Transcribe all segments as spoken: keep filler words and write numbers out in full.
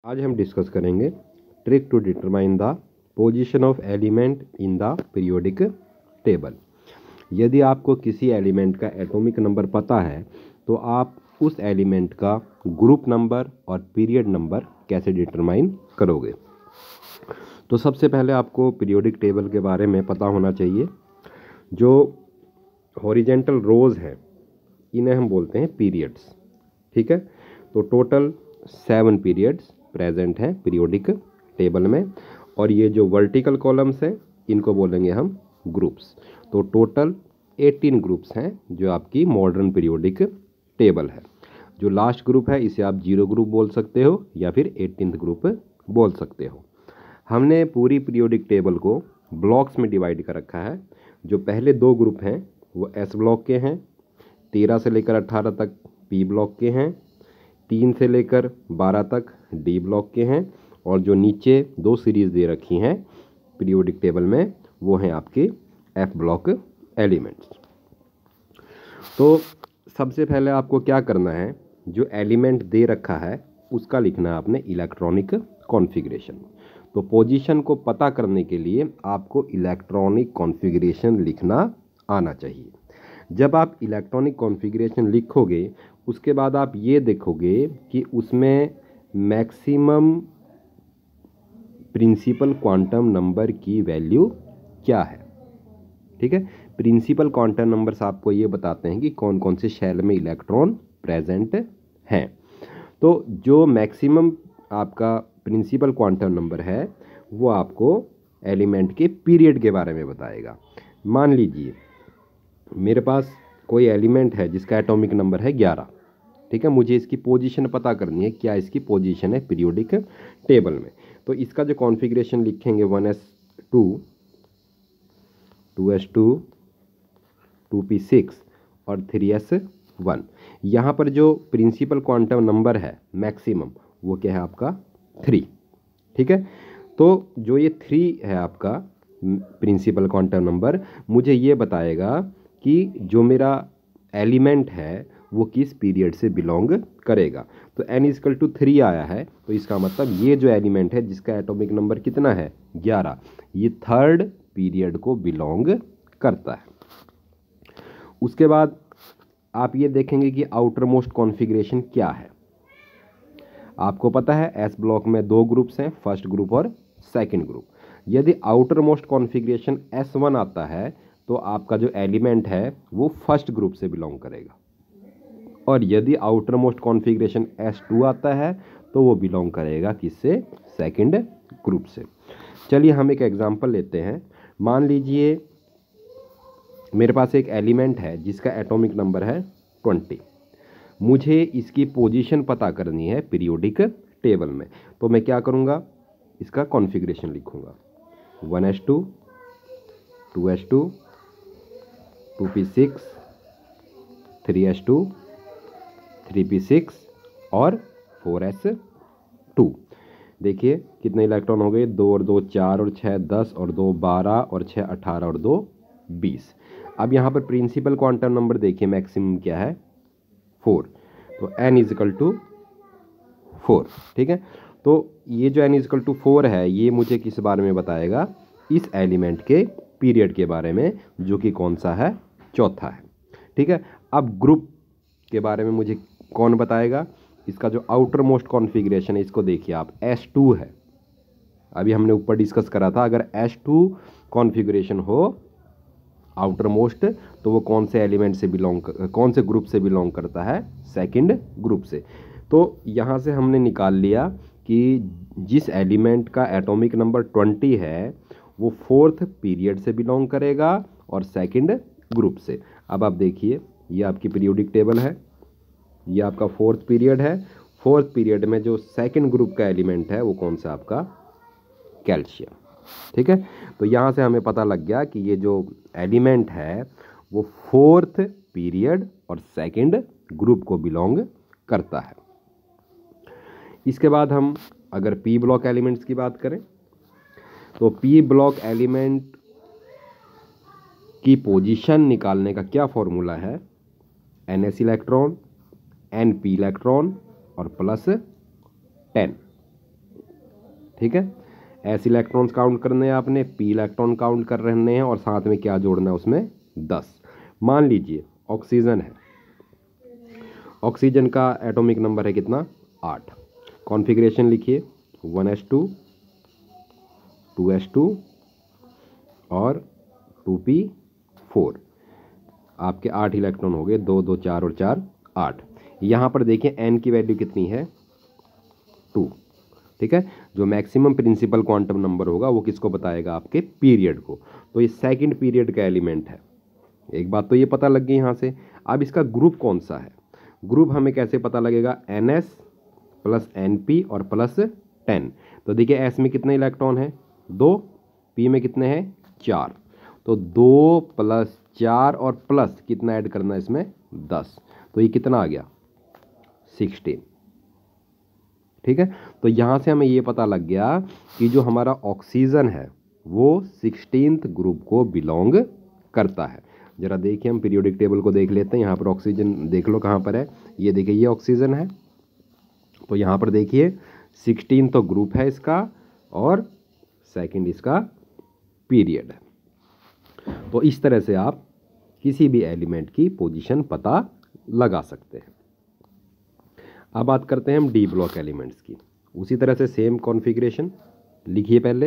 आज हम डिस्कस करेंगे trick to determine the position of element in the periodic table. यदि आपको किसी एलिमेंट का एटॉमिक नंबर पता है तो आप उस एलिमेंट का ग्रुप नंबर और पीरियड नंबर कैसे डिटरमाइन करोगे। तो सबसे पहले आपको पीरियोडिक टेबल के बारे में पता होना चाहिए। जो हॉरिजेंटल रोज हैं इन्हें हम बोलते हैं पीरियड्स। ठीक है, तो टोटल सेवन पीरियड्स प्रेजेंट हैं पीरियोडिक टेबल में, और ये जो वर्टिकल कॉलम्स हैं इनको बोलेंगे हम ग्रुप्स। तो टोटल एटीन ग्रुप्स हैं जो आपकी मॉडर्न पीरियोडिक टेबल है। जो लास्ट ग्रुप है इसे आप जीरो ग्रुप बोल सकते हो या फिर एटीनथ ग्रुप बोल सकते हो। हमने पूरी पीरियोडिक टेबल को ब्लॉक्स में डिवाइड कर रखा है। जो पहले दो ग्रुप हैं वो एस ब्लॉक के हैं, तेरह से लेकर अट्ठारह तक पी ब्लॉक के हैं, तीन से लेकर बारह तक डी ब्लॉक के हैं, और जो नीचे दो सीरीज दे रखी हैं पीरियोडिक टेबल में वो हैं आपके एफ ब्लॉक एलिमेंट्स। तो सबसे पहले आपको क्या करना है, जो एलिमेंट दे रखा है उसका लिखना है आपने इलेक्ट्रॉनिक कॉन्फ़िगरेशन। तो पोजीशन को पता करने के लिए आपको इलेक्ट्रॉनिक कॉन्फ़िगरेशन लिखना आना चाहिए। जब आप इलेक्ट्रॉनिक कॉन्फ़िगरेशन लिखोगे उसके बाद आप ये देखोगे कि उसमें मैक्सिमम प्रिंसिपल क्वांटम नंबर की वैल्यू क्या है। ठीक है, प्रिंसिपल क्वांटम नंबर्स आपको ये बताते हैं कि कौन कौन से शेल में इलेक्ट्रॉन प्रेजेंट हैं। तो जो मैक्सिमम आपका प्रिंसिपल क्वांटम नंबर है वो आपको एलिमेंट के पीरियड के बारे में बताएगा। मान लीजिए मेरे पास कोई एलिमेंट है जिसका एटॉमिक नंबर है ग्यारह। ठीक है, मुझे इसकी पोजीशन पता करनी है, क्या इसकी पोजीशन है पीरियोडिक टेबल में। तो इसका जो कॉन्फ़िगरेशन लिखेंगे one s two, two s two, two p six और थ्री एस वन। यहाँ पर जो प्रिंसिपल क्वांटम नंबर है मैक्सिमम वो क्या है आपका थ्री। ठीक है, तो जो ये थ्री है आपका प्रिंसिपल क्वांटम नंबर मुझे ये बताएगा कि जो मेरा एलिमेंट है वो किस पीरियड से बिलोंग करेगा। तो एन इजकल टू थ्री आया है तो इसका मतलब ये जो एलिमेंट है जिसका एटॉमिक नंबर कितना है ग्यारह, ये थर्ड पीरियड को बिलोंग करता है। उसके बाद आप ये देखेंगे कि आउटर मोस्ट कॉन्फ़िगरेशन क्या है। आपको पता है एस ब्लॉक में दो ग्रुप्स हैं, फर्स्ट ग्रुप और सेकंड ग्रुप। यदि outermost configuration s one आता है तो आपका जो एलिमेंट है वो फर्स्ट ग्रुप से बिलोंग करेगा, और यदि outermost configuration s two आता है तो वो बिलोंग करेगा किससे, सेकंड ग्रुप से। चलिए हम एक एग्जांपल लेते हैं। मान लीजिए मेरे पास एक एलिमेंट है जिसका एटॉमिक नंबर है ट्वेंटी। मुझे इसकी पोजीशन पता करनी है पीरियोडिक टेबल में। तो मैं क्या करूँगा, इसका कॉन्फ़िगरेशन लिखूँगा one s two, two s two, two p six, three s two, three p six और फोर एस टू। देखिए कितने इलेक्ट्रॉन हो गए, दो और दो चार और छः दस और दो बारह और छः अठारह और दो बीस। अब यहाँ पर प्रिंसिपल क्वांटम नंबर देखिए मैक्सिमम क्या है फोर, तो n इजिकल टू फोर। ठीक है, तो ये जो n इजिकल टू फोर है ये मुझे किस बारे में बताएगा, इस एलिमेंट के पीरियड के बारे में, जो कि कौन सा है, चौथा है। ठीक है, अब ग्रुप के बारे में मुझे कौन बताएगा, इसका जो आउटर मोस्ट कॉन्फ़िगरेशन है इसको देखिए आप, एस टू है। अभी हमने ऊपर डिस्कस करा था अगर एस टू कॉन्फ़िगरेशन हो आउटर मोस्ट तो वो कौन से एलिमेंट से बिलोंग, कौन से ग्रुप से बिलोंग करता है, सेकंड ग्रुप से। तो यहाँ से हमने निकाल लिया कि जिस एलिमेंट का एटॉमिक नंबर ट्वेंटी है वो फोर्थ पीरियड से बिलोंग करेगा और सेकंड ग्रुप से। अब आप देखिए ये आपकी पीरियोडिक टेबल है, ये आपका फोर्थ पीरियड है। फोर्थ पीरियड में जो सेकंड ग्रुप का एलिमेंट है वो कौन सा आपका, कैल्शियम। ठीक है, तो यहाँ से हमें पता लग गया कि ये जो एलिमेंट है वो फोर्थ पीरियड और सेकंड ग्रुप को बिलोंग करता है। इसके बाद हम अगर पी ब्लॉक एलिमेंट्स की बात करें तो पी ब्लॉक एलिमेंट की पोजीशन निकालने का क्या फॉर्मूला है, n s electron, n p electron और प्लस टेन। ठीक है, एस इलेक्ट्रॉन्स काउंट करने हैं आपने, पी इलेक्ट्रॉन काउंट कर रहे हैं और साथ में क्या जोड़ना है उसमें, दस। मान लीजिए ऑक्सीजन है, ऑक्सीजन का एटॉमिक नंबर है कितना, आठ। कॉन्फ़िगरेशन लिखिए, one s two, two s two और टू पी फोर। आपके आठ इलेक्ट्रॉन हो गए, दो दो चार और चार आठ। यहाँ पर देखिए एन की वैल्यू कितनी है, टू। ठीक है, जो मैक्सिमम प्रिंसिपल क्वांटम नंबर होगा वो किसको बताएगा, आपके पीरियड को। तो ये सेकंड पीरियड का एलिमेंट है। एक बात तो ये पता लग गई यहाँ से। अब इसका ग्रुप कौन सा है, ग्रुप हमें कैसे पता लगेगा, n s plus n p और प्लस टेन। तो देखिए एस में कितने इलेक्ट्रॉन है, दो, पी में कितने हैं, चार। तो दो प्लस चार और प्लस कितना ऐड करना है इसमें, दस। तो ये कितना आ गया, सिक्सटीन। ठीक है, तो यहाँ से हमें ये पता लग गया कि जो हमारा ऑक्सीजन है वो सिक्सटीन्थ ग्रुप को बिलोंग करता है। जरा देखिए हम पीरियोडिक टेबल को देख लेते हैं। यहाँ पर ऑक्सीजन देख लो कहाँ पर है, ये देखिए ये ऑक्सीजन है। तो यहाँ पर देखिए सिक्सटीन तो ग्रुप है इसका और सेकंड इसका पीरियड है। तो इस तरह से आप किसी भी एलिमेंट की पोजीशन पता लगा सकते हैं। अब बात करते हैं हम डी ब्लॉक एलिमेंट्स की। उसी तरह से सेम कॉन्फ़िगरेशन लिखिए पहले।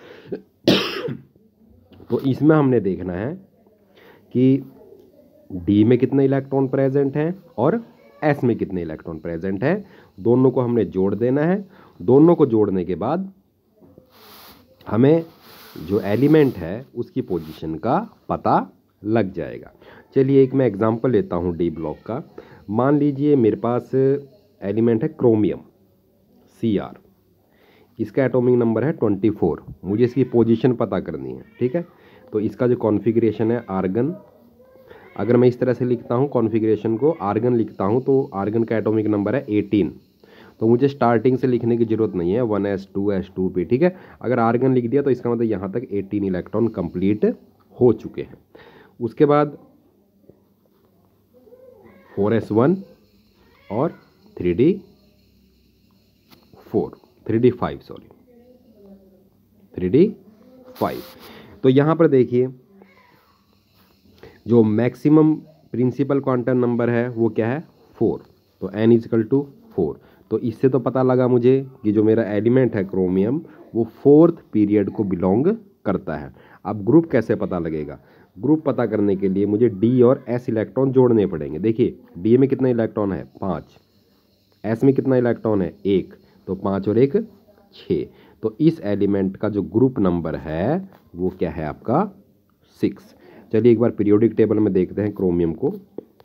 तो इसमें हमने देखना है कि डी में कितने इलेक्ट्रॉन प्रेजेंट हैं और एस में कितने इलेक्ट्रॉन प्रेजेंट हैं। दोनों को हमने जोड़ देना है। दोनों को जोड़ने के बाद हमें जो एलिमेंट है उसकी पोजीशन का पता लग जाएगा। चलिए एक मैं एग्जांपल लेता हूँ डी ब्लॉक का। मान लीजिए मेरे पास एलिमेंट है क्रोमियम, सी आर। इसका एटॉमिक नंबर है ट्वेंटी फोर। मुझे इसकी पोजीशन पता करनी है। ठीक है, तो इसका जो कॉन्फ़िगरेशन है आर्गन, अगर मैं इस तरह से लिखता हूँ कॉन्फ़िगरेशन को, आर्गन लिखता हूँ तो आर्गन का एटॉमिक नंबर है एटीन। तो मुझे स्टार्टिंग से लिखने की ज़रूरत नहीं है, one s two s two p. ठीक है, अगर आर्गन लिख दिया तो इसका मतलब यहाँ तक एटीन इलेक्ट्रॉन कंप्लीट हो चुके हैं। उसके बाद फोर एस वन और three d four, three d five sorry three d five. तो यहाँ पर देखिए जो मैक्सिमम प्रिंसिपल क्वांटम नंबर है वो क्या है, फोर। तो n इजकल टू फोर। तो इससे तो पता लगा मुझे कि जो मेरा एलिमेंट है क्रोमियम वो फोर्थ पीरियड को बिलोंग करता है। अब ग्रुप कैसे पता लगेगा, ग्रुप पता करने के लिए मुझे डी और एस इलेक्ट्रॉन जोड़ने पड़ेंगे। देखिए डी में कितना इलेक्ट्रॉन है, पाँच। एस में कितना इलेक्ट्रॉन है, एक। तो पाँच और एक छः। तो इस एलिमेंट का जो ग्रुप नंबर है वो क्या है आपका, सिक्स। चलिए एक बार पीरियोडिक टेबल में देखते हैं क्रोमियम को।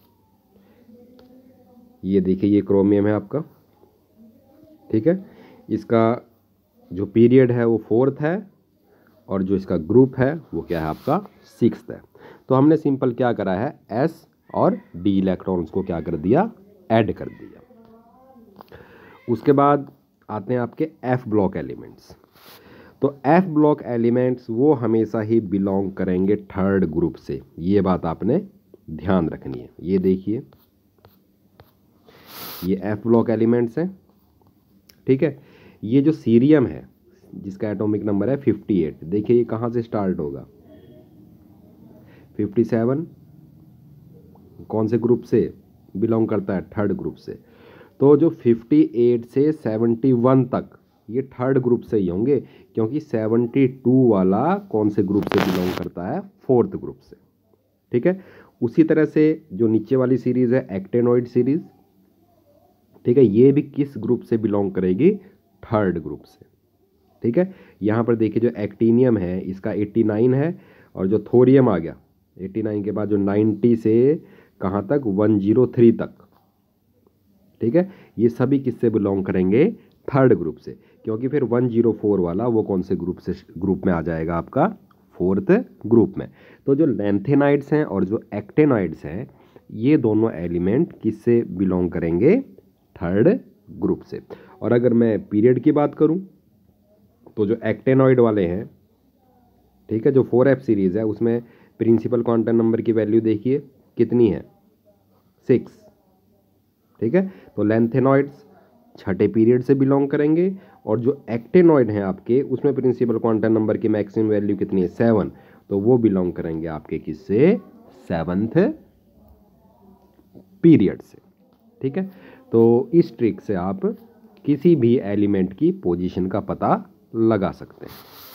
ये देखिए ये क्रोमियम है आपका। ठीक है, इसका जो पीरियड है वो फोर्थ है और जो इसका ग्रुप है वो क्या है आपका, सिक्स्थ है। तो हमने सिंपल क्या करा है, एस और डी इलेक्ट्रॉन्स को क्या कर दिया, ऐड कर दिया। उसके बाद आते हैं आपके एफ ब्लॉक एलिमेंट्स। तो एफ ब्लॉक एलिमेंट्स वो हमेशा ही बिलोंग करेंगे थर्ड ग्रुप से। ये बात आपने ध्यान रखनी है। ये देखिए ये एफ ब्लॉक एलिमेंट्स हैं। ठीक है, ये जो सीरियम है जिसका एटॉमिक नंबर है फिफ्टी एट, देखिए ये कहाँ से स्टार्ट होगा, फिफ्टी सेवन। कौन से ग्रुप से बिलोंग करता है, थर्ड ग्रुप से। तो जो फिफ्टी एट से सेवेंटी वन तक ये थर्ड ग्रुप से ही होंगे, क्योंकि सेवेंटी टू वाला कौन से ग्रुप से बिलोंग करता है, फोर्थ ग्रुप से। ठीक है, उसी तरह से जो नीचे वाली सीरीज़ है एक्टेनॉइड सीरीज़, ठीक है, ये भी किस ग्रुप से बिलोंग करेगी, थर्ड ग्रुप से। ठीक है, यहाँ पर देखिए जो एक्टीनियम है इसका एट्टी नाइन है और जो थोरियम आ गया एट्टी नाइन के बाद जो नाइन्टी से कहाँ तक, वन ज़ीरो थ्री तक। ठीक है, ये सभी किससे बिलोंग करेंगे, थर्ड ग्रुप से, क्योंकि फिर वन ज़ीरो फोर वाला वो कौन से ग्रुप से ग्रुप में आ जाएगा आपका, फोर्थ ग्रुप में। तो जो लैंथेनाइड्स हैं और जो एक्टेनॉइड्स हैं ये दोनों एलिमेंट किससे बिलोंग करेंगे, थर्ड ग्रुप से। और अगर मैं पीरियड की बात करूं तो जो एक्टेनॉइड वाले हैं, ठीक है, जो फोर एफ सीरीज़ है उसमें प्रिंसिपल क्वांटम नंबर की वैल्यू देखिए कितनी है, सिक्स। ठीक है, तो लैंथेनॉइड्स छठे पीरियड से बिलोंग करेंगे और जो एक्टेनॉइड हैं आपके उसमें प्रिंसिपल क्वांटम नंबर की मैक्सिमम वैल्यू कितनी है, सेवन, तो वो बिलोंग करेंगे आपके किससे, सेवंथ पीरियड से। ठीक है, तो इस ट्रिक से आप किसी भी एलिमेंट की पोजीशन का पता लगा सकते हैं।